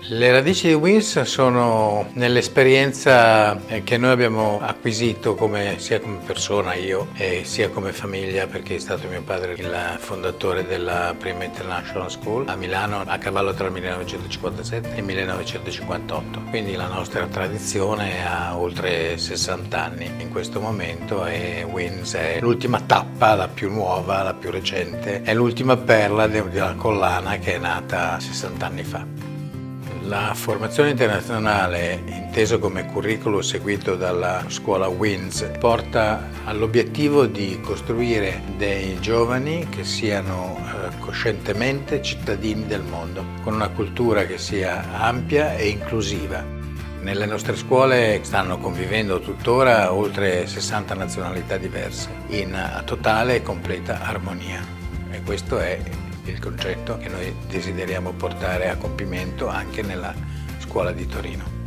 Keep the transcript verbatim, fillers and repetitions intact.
Le radici di Wins sono nell'esperienza che noi abbiamo acquisito come, sia come persona, io, e sia come famiglia, perché è stato mio padre il fondatore della prima International School a Milano a cavallo tra il millenovecentocinquantasette e il millenovecentocinquantotto. Quindi la nostra tradizione ha oltre sessanta anni in questo momento e Wins è l'ultima tappa, la più nuova, la più recente, è l'ultima perla della collana che è nata sessanta anni fa. La formazione internazionale, inteso come curriculum seguito dalla scuola Wins, porta all'obiettivo di costruire dei giovani che siano eh, coscientemente cittadini del mondo, con una cultura che sia ampia e inclusiva. Nelle nostre scuole stanno convivendo tuttora oltre sessanta nazionalità diverse, in totale e completa armonia. E questo è il concetto che noi desideriamo portare a compimento anche nella scuola di Torino.